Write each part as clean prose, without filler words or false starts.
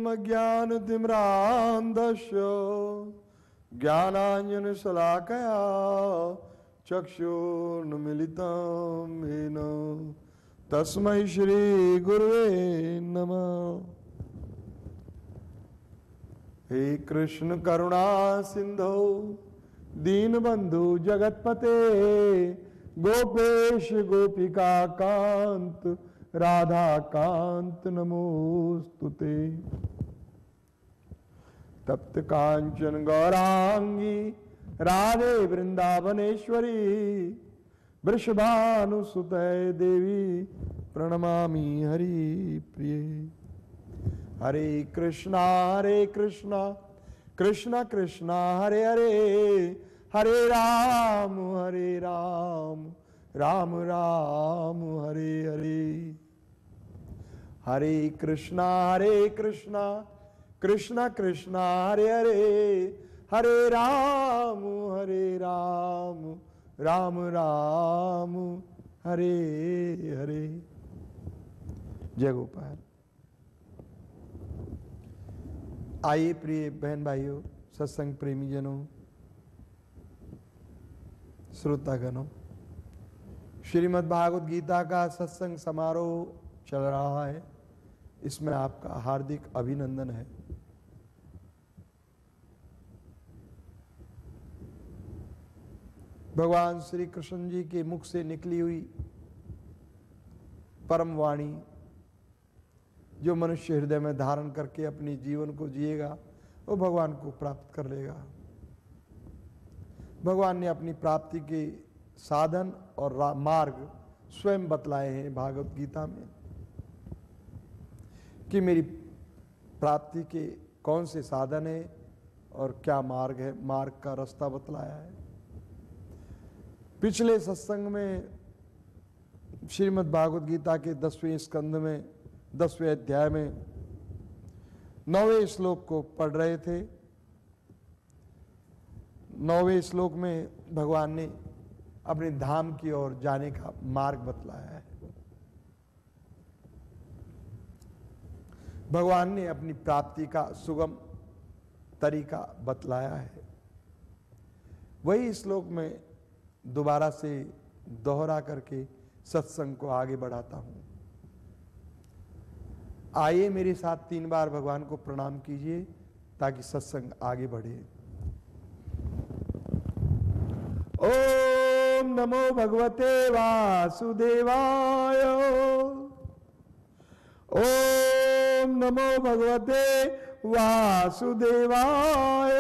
ज्ञानतिम्रान्धस्य ज्ञानाञ्जनशलाकया चक्षुर्न्मीलितं येन तस्मै श्री गुरुवे नमः। हे कृष्ण करुणा सिंधो दीनबंधु जगतपते गोपेश गोपिका कांत राधा कांत नमोस्तुते। तप्त कांचन गौरांगी राधे वृंदावनेश्वरी वृषभानुसुते देवी प्रणमामि हरि प्रिये। हरे कृष्णा कृष्णा कृष्णा हरे हरे हरे राम राम राम हरे हरे। हरे कृष्णा कृष्णा कृष्णा हरे हरे हरे राम राम राम हरे हरे। जय गोपाल। आइए प्रिय बहन भाइयों, सत्संग प्रेमी जनों, श्रोतागणों, श्रीमद् भागवत गीता का सत्संग समारोह चल रहा है। इसमें आपका हार्दिक अभिनंदन है। भगवान श्री कृष्ण जी के मुख से निकली हुई परम वाणी जो मनुष्य हृदय में धारण करके अपने जीवन को जिएगा वो भगवान को प्राप्त कर लेगा। भगवान ने अपनी प्राप्ति के साधन और मार्ग स्वयं बतलाए हैं भागवत गीता में कि मेरी प्राप्ति के कौन से साधन है और क्या मार्ग है। मार्ग का रास्ता बतलाया है। पिछले सत्संग में श्रीमद् भागवत गीता के 10वें स्कंद में 10वें अध्याय में 9वें श्लोक को पढ़ रहे थे। 9वें श्लोक में भगवान ने अपने धाम की ओर जाने का मार्ग बतलाया है। भगवान ने अपनी प्राप्ति का सुगम तरीका बतलाया है। वही श्लोक में दोबारा से दोहरा करके सत्संग को आगे बढ़ाता हूं। आइए मेरे साथ 3 बार भगवान को प्रणाम कीजिए ताकि सत्संग आगे बढ़े। ओम नमो भगवते वासुदेवाय। ओम नमो भगवते वासुदेवाय।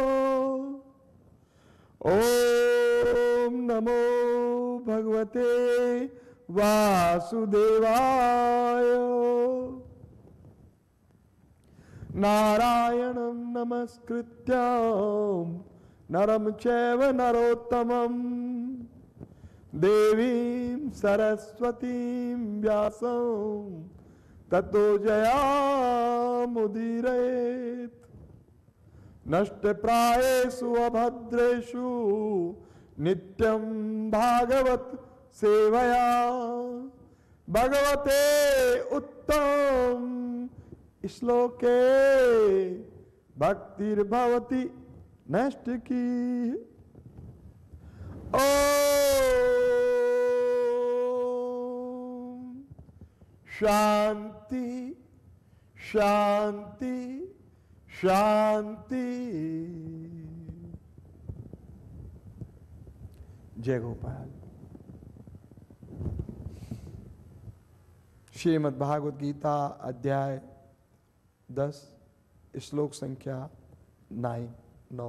ओम नमो भगवते वासुदेवाय। नारायणं नमस्कृत्यं नरं चैव नरोत्तमं देवीं सरस्वतीं व्यासं ततो जयामुदीरयेत्। नष्टप्रायेषु अभद्रेषु नित्यं भागवत सेवया भगवते उत्तम श्लोके भक्तिर्भवति नष्ट की। ओम शांति शांति शांति। जय गोपाल। श्रीमद् भागवत गीता अध्याय 10 श्लोक संख्या 9।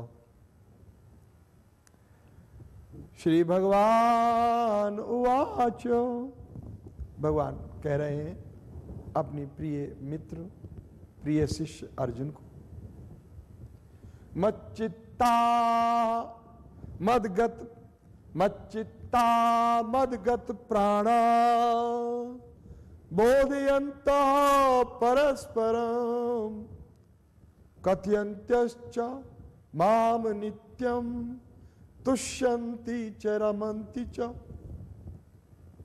श्री भगवान उवाच। भगवान कह रहे हैं अपनी प्रिय मित्र प्रिय शिष्य अर्जुन को। मच्चित्ता मदगत प्राणा बोधयन्ता परस्परम कथयन्त्यश्च माम नित्यम तुष्यन्ति च रमन्ति च।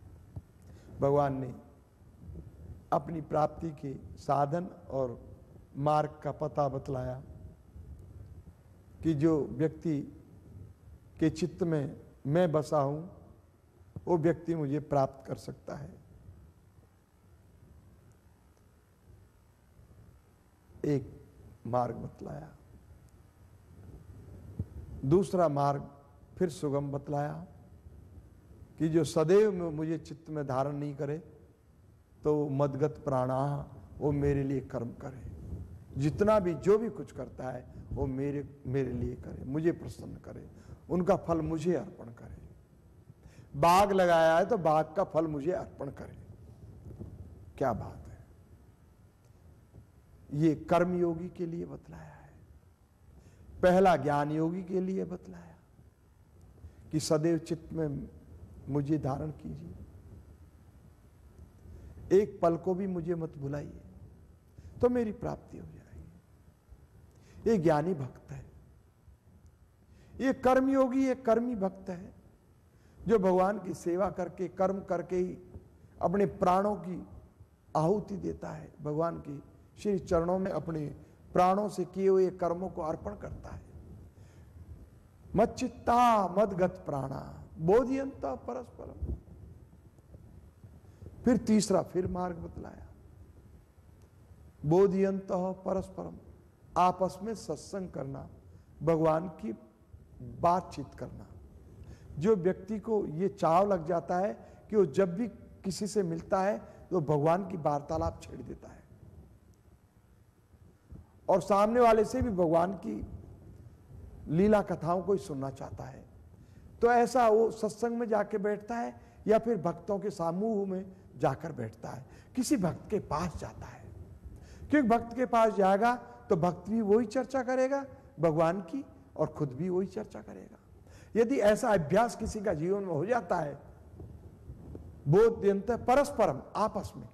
भगवान ने अपनी प्राप्ति के साधन और मार्ग का पता बतलाया कि जो व्यक्ति के चित्त में मैं बसा हूं वो व्यक्ति मुझे प्राप्त कर सकता है। एक मार्ग बतलाया। दूसरा मार्ग फिर सुगम बतलाया कि जो सदैव मुझे चित्त में धारण नहीं करे तो मदगत प्राणा वो मेरे लिए कर्म करे, जितना भी जो भी कुछ करता है वो मेरे लिए करे, मुझे प्रसन्न करे, उनका फल मुझे अर्पण करे। बाग लगाया है तो बाग का फल मुझे अर्पण करे। क्या बात है। ये कर्म योगी के लिए बतलाया है। पहला ज्ञान योगी के लिए बतलाया कि सदैव चित्त में मुझे धारण कीजिए, एक पल को भी मुझे मत भुलाइए तो मेरी प्राप्ति हो जाएगी। ये ज्ञानी भक्त है। ये कर्मयोगी, ये कर्मी भक्त है जो भगवान की सेवा करके कर्म करके ही अपने प्राणों की आहुति देता है, भगवान की श्री चरणों में अपने प्राणों से किए हुए कर्मों को अर्पण करता है। मच्चित्ता मदगत प्राणा बोधियंत परस्परम। फिर तीसरा फिर मार्ग बतलाया, बोधियंत परस्परम, आपस में सत्संग करना, भगवान की बातचीत करना। जो व्यक्ति को ये चाव लग जाता है कि वो जब भी किसी से मिलता है तो भगवान की वार्तालाप छेड़ देता है और सामने वाले से भी भगवान की लीला कथाओं को ही सुनना चाहता है, तो ऐसा वो सत्संग में जाके बैठता है या फिर भक्तों के समूह में जाकर बैठता है, किसी भक्त के पास जाता है। क्योंकि भक्त के पास जाएगा तो भक्त भी वही चर्चा करेगा भगवान की और खुद भी वही चर्चा करेगा। यदि ऐसा अभ्यास किसी का जीवन में हो जाता है, बोध्यंत परस्परम, आपस में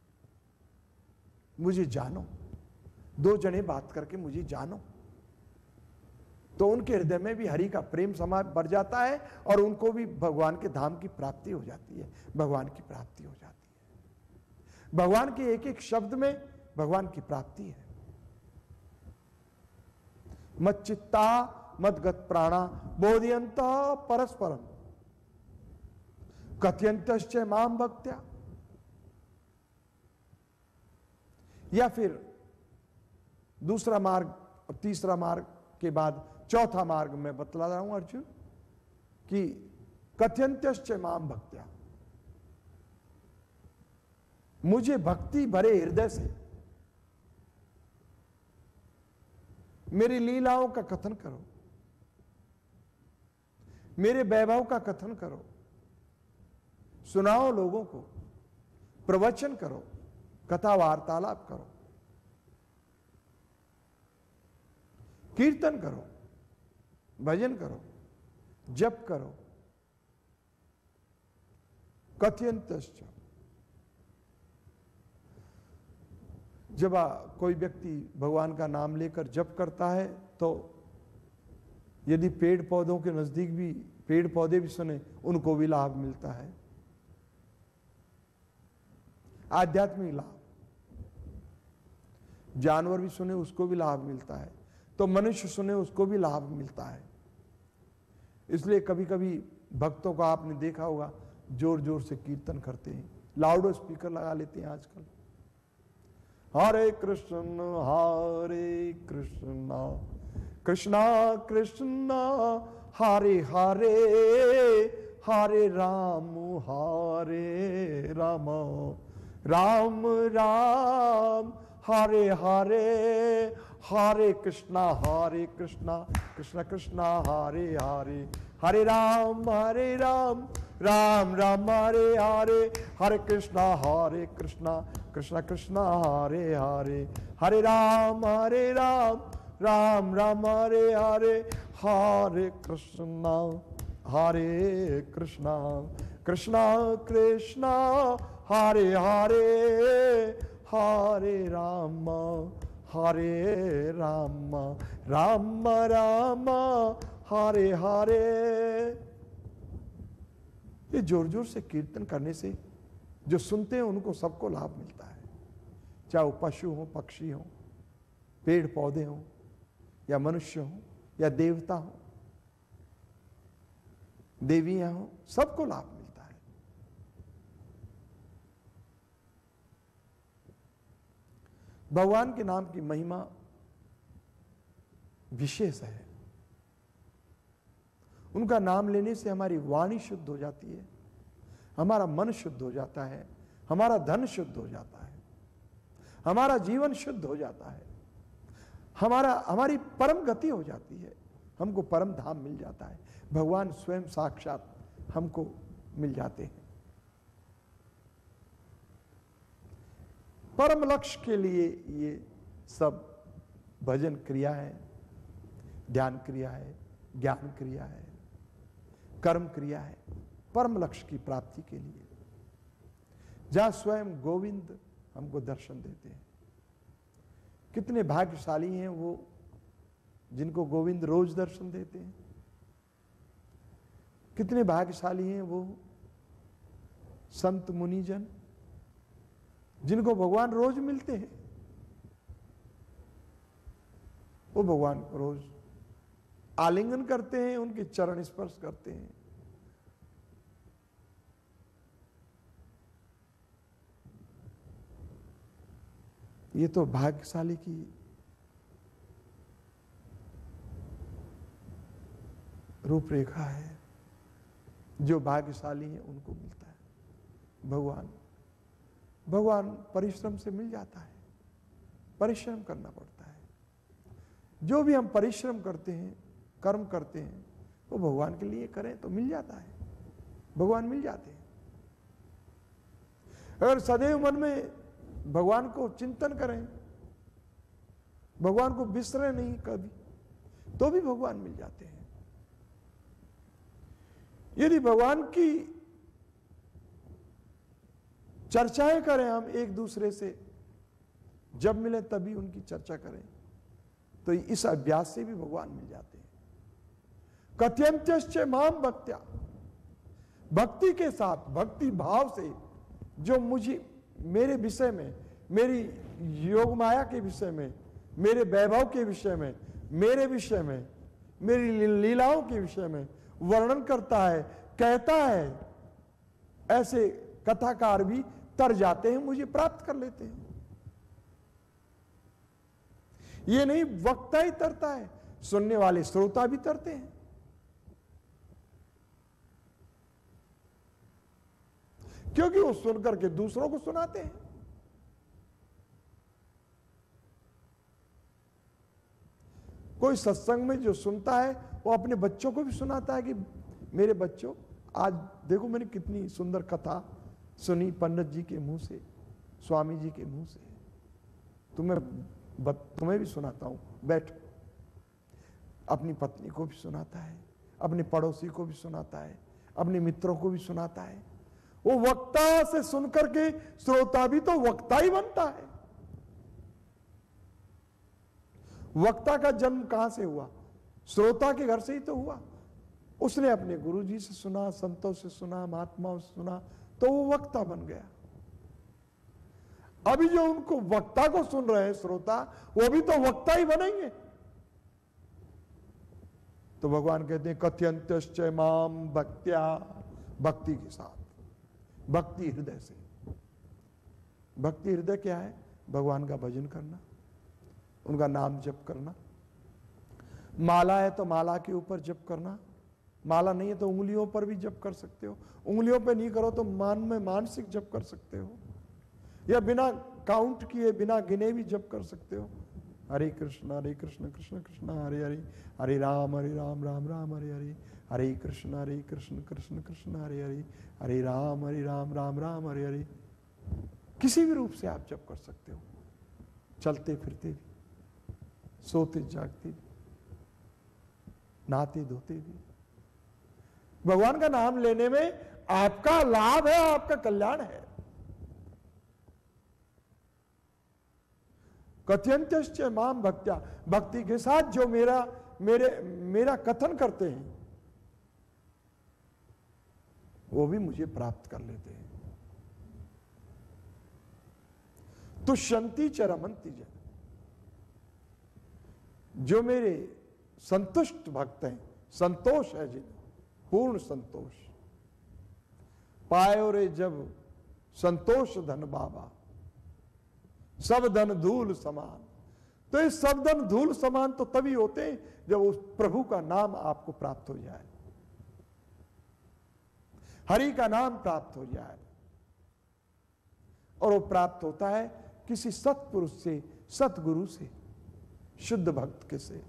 मुझे जानो, दो जने बात करके मुझे जानो, तो उनके हृदय में भी हरि का प्रेम समा बढ़ जाता है और उनको भी भगवान के धाम की प्राप्ति हो जाती है, भगवान की प्राप्ति हो जाती है। भगवान के एक एक शब्द में भगवान की प्राप्ति है। मच्चित्ता मदगत प्राणा बोधियंत परस्परम कथयंतश्च माम भक्त्या। या फिर दूसरा मार्ग और तीसरा मार्ग के बाद चौथा मार्ग में बतला रहा हूं अर्जुन कि कथयंतश्च माम भक्त्या, मुझे भक्ति भरे हृदय से मेरी लीलाओं का कथन करो, मेरे वैभव का कथन करो, सुनाओ लोगों को, प्रवचन करो, कथा वार्तालाप करो, कीर्तन करो, भजन करो, जप करो। कथयंतश्च, जब कोई व्यक्ति भगवान का नाम लेकर जप करता है तो यदि पेड़ पौधों के नजदीक भी पेड़ पौधे भी सुने उनको भी लाभ मिलता है, आध्यात्मिक लाभ। जानवर भी सुने उसको भी लाभ मिलता है, तो मनुष्य सुने उसको भी लाभ मिलता है। इसलिए कभी कभी भक्तों को आपने देखा होगा जोर जोर से कीर्तन करते हैं, लाउड स्पीकर लगा लेते हैं आजकल। हरे कृष्ण कृष्णा कृष्णा हरे हरे, हरे राम राम राम हरे हरे, हरे कृष्णा कृष्ण कृष्णा हरे हरे, हरे राम राम राम हरे हरे, हरे कृष्णा कृष्ण कृष्ण हरे हरे, हरे राम राम राम हरे हरे, हरे कृष्णा कृष्णा कृष्णा हरे हरे, हरे राम राम राम हरे हरे। ये जोर जोर से कीर्तन करने से जो सुनते हैं उनको सबको लाभ मिलता है, चाहे वो पशु हो, पक्षी हो, पेड़ पौधे हों या मनुष्य हों या देवता हों, देवियां हों, सबको लाभ मिलता है। भगवान के नाम की महिमा विशेष है। उनका नाम लेने से हमारी वाणी शुद्ध हो जाती है, हमारा मन शुद्ध हो जाता है, हमारा धन शुद्ध हो जाता है, हमारा जीवन शुद्ध हो जाता है, हमारी परम गति हो जाती है, हमको परम धाम मिल जाता है, भगवान स्वयं साक्षात हमको मिल जाते हैं। परम लक्ष्य के लिए ये सब भजन क्रिया है, ध्यान क्रिया है, ज्ञान क्रिया है, कर्म क्रिया है, परम लक्ष्य की प्राप्ति के लिए, जहां स्वयं गोविंद हमको दर्शन देते हैं। कितने भाग्यशाली हैं वो जिनको गोविंद रोज दर्शन देते हैं। कितने भाग्यशाली हैं वो संत मुनिजन जिनको भगवान रोज मिलते हैं। वो भगवान को रोज आलिंगन करते हैं, उनके चरण स्पर्श करते हैं। ये तो भाग्यशाली की रूपरेखा है। जो भाग्यशाली है उनको मिलता है भगवान परिश्रम से मिल जाता है, परिश्रम करना पड़ता है। जो भी हम परिश्रम करते हैं, कर्म करते हैं, वो भगवान के लिए करें तो मिल जाता है, भगवान मिल जाते हैं। अगर सदैव मन में भगवान को चिंतन करें, भगवान को बिसरे नहीं कभी, तो भी भगवान मिल जाते हैं। यदि भगवान की चर्चाएं करें हम एक दूसरे से, जब मिले तभी उनकी चर्चा करें, तो इस अभ्यास से भी भगवान मिल जाते हैं। कथयन्त्यश्च माम भक्त्या, भक्ति के साथ, भक्ति भाव से जो मुझे मेरे विषय में, मेरी योग माया के विषय में, मेरे वैभव के विषय में, मेरे विषय में, मेरी लीलाओं के विषय में वर्णन करता है, कहता है, ऐसे कथाकार भी तर जाते हैं, मुझे प्राप्त कर लेते हैं। ये नहीं वक्ता ही तरता है, सुनने वाले श्रोता भी तरते हैं। क्योंकि वो सुनकर के दूसरों को सुनाते हैं। कोई सत्संग में जो सुनता है वो अपने बच्चों को भी सुनाता है कि मेरे बच्चों, आज देखो मैंने कितनी सुंदर कथा सुनी पंडित जी के मुंह से, स्वामी जी के मुंह से, तुम्हें भी सुनाता हूं, बैठो। अपनी पत्नी को भी सुनाता है, अपने पड़ोसी को भी सुनाता है, अपने मित्रों को भी सुनाता है। वो वक्ता से सुनकर के श्रोता भी तो वक्ता ही बनता है। वक्ता का जन्म कहां से हुआ? श्रोता के घर से ही तो हुआ। उसने अपने गुरु जी से सुना, संतों से सुना, महात्माओं से सुना, तो वो वक्ता बन गया। अभी जो उनको वक्ता को सुन रहे हैं श्रोता, वो भी तो वक्ता ही बनेंगे। तो भगवान कहते हैं कथयन्त्यश्च माम भक्त्या, भक्ति के साथ, भक्ति हृदय से। भक्ति हृदय क्या है? भगवान का भजन करना, उनका नाम जप करना। माला है तो माला के ऊपर जप करना, माला नहीं है तो उंगलियों पर भी जप कर सकते हो। उंगलियों पे नहीं करो तो मन में मानसिक जप कर सकते हो, या बिना काउंट किए, बिना गिने भी जप कर सकते हो। हरे कृष्ण कृष्ण कृष्ण हरे हरे, हरे राम राम राम हरे हरे, हरे कृष्ण कृष्ण कृष्ण हरे हरे, हरे राम राम राम हरे हरे। किसी भी रूप से आप जप कर सकते हो, चलते फिरते भी, सोते जागते भी, नहाते धोते भी। भगवान का नाम लेने में आपका लाभ है, आपका कल्याण है। कथयन्त्यश्च माम भक्त्या, भक्ति के साथ जो मेरा कथन करते हैं वो भी मुझे प्राप्त कर लेते हैं। तुष्यन्ति च रमन्ति च, जो मेरे संतुष्ट भक्त हैं, संतोष है जिन्हें, पूर्ण संतोष पायो रे जब संतोष धन बाबा, सब धन धूल समान। तो ये सब धन धूल समान तो तभी होते हैं जब उस प्रभु का नाम आपको प्राप्त हो जाए, हरि का नाम प्राप्त हो जाए। और वो प्राप्त होता है किसी सत्पुरुष से, सतगुरु से, शुद्ध भक्त के से।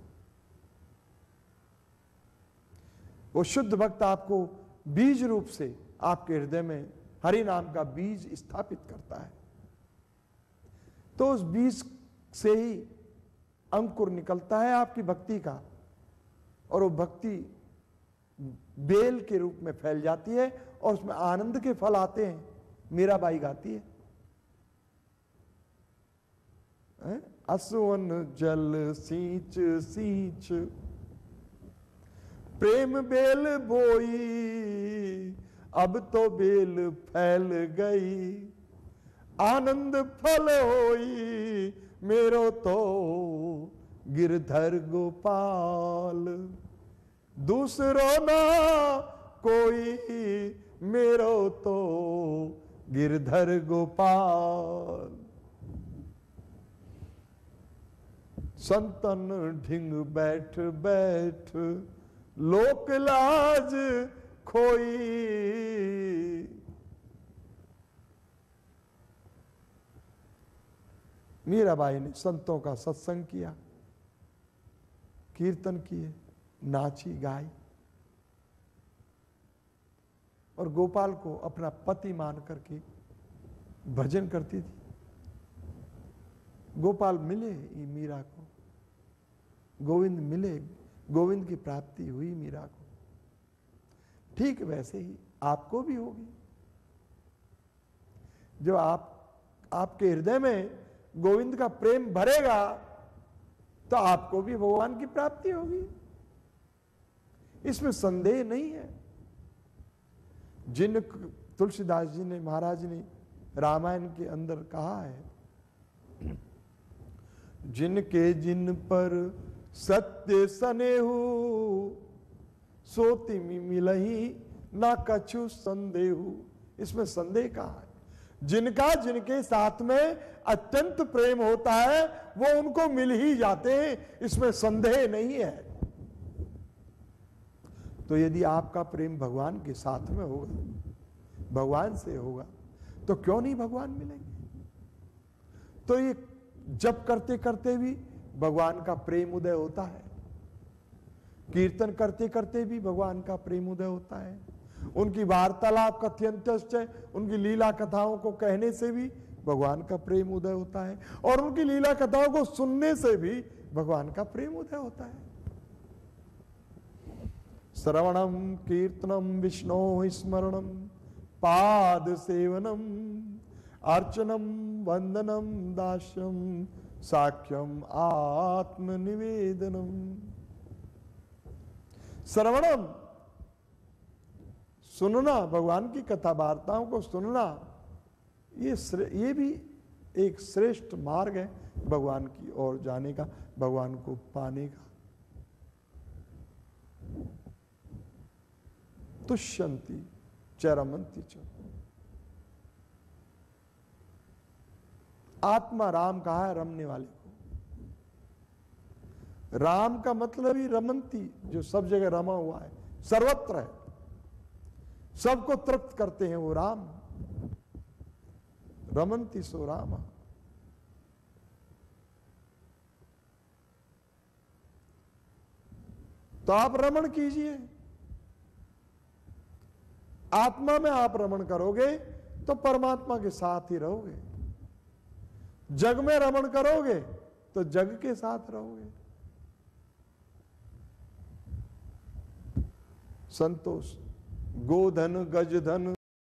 वो शुद्ध भक्त आपको बीज रूप से आपके हृदय में हरि नाम का बीज स्थापित करता है। तो उस बीज से ही अंकुर निकलता है आपकी भक्ति का, और वो भक्ति बेल के रूप में फैल जाती है और उसमें आनंद के फल आते हैं। मीराबाई गाती है, असुवन जल सींच सींच प्रेम बेल बोई, अब तो बेल फैल गई, आनंद फल होई मेरो तो गिरधर गोपाल, दूसरो ना कोई मेरो तो गिरधर गोपाल। संतन ढिंग बैठ बैठ लोक लाज खोई, मीराबाई ने संतों का सत्संग किया, कीर्तन किए, नाची गाई, और गोपाल को अपना पति मान करके भजन करती थी। गोपाल मिले ये मीरा को, गोविंद मिले, गोविंद की प्राप्ति हुई मीरा को। ठीक वैसे ही आपको भी होगी। जो आपके हृदय में गोविंद का प्रेम भरेगा तो आपको भी भगवान की प्राप्ति होगी, इसमें संदेह नहीं है। जिन तुलसीदास जी ने, महाराज ने रामायण के अंदर कहा है, जिनके जिन पर सत्य सनेहु सोति मिलही ना कछु संदेहु। इसमें संदेह कहाँ है? जिनका जिनके साथ में अत्यंत प्रेम होता है वो उनको मिल ही जाते हैं, इसमें संदेह नहीं है। तो यदि आपका प्रेम भगवान के साथ में होगा, भगवान से होगा, तो क्यों नहीं भगवान मिलेंगे? तो ये जप करते करते भी भगवान का प्रेम उदय होता है, कीर्तन करते करते भी भगवान का प्रेम उदय होता है, उनकी वार्तालाप कथयंतश्च, उनकी लीला कथाओं को कहने से भी भगवान का प्रेम उदय होता है, और उनकी लीला कथाओं को सुनने से भी भगवान का प्रेम उदय होता है। श्रवणम कीर्तनम विष्णु स्मरणम पाद सेवनम अर्चनम वंदनम दास्यम साख्यम आत्मनिवेदनम। श्रवणम सुनना, भगवान की कथा वार्ताओं को सुनना, ये भी एक श्रेष्ठ मार्ग है भगवान की ओर जाने का, भगवान को पाने का। तुष्यंती चरमंती च, आत्मा राम कहा है रमने वाले को। राम का मतलब ही रमंती, जो सब जगह रमा हुआ है, सर्वत्र है, सबको तृप्त करते हैं वो राम। रमंती सो राम। तो आप रमण कीजिए, आत्मा में आप रमण करोगे तो परमात्मा के साथ ही रहोगे। जग में रमण करोगे तो जग के साथ रहोगे। संतोष, गोधन गजधन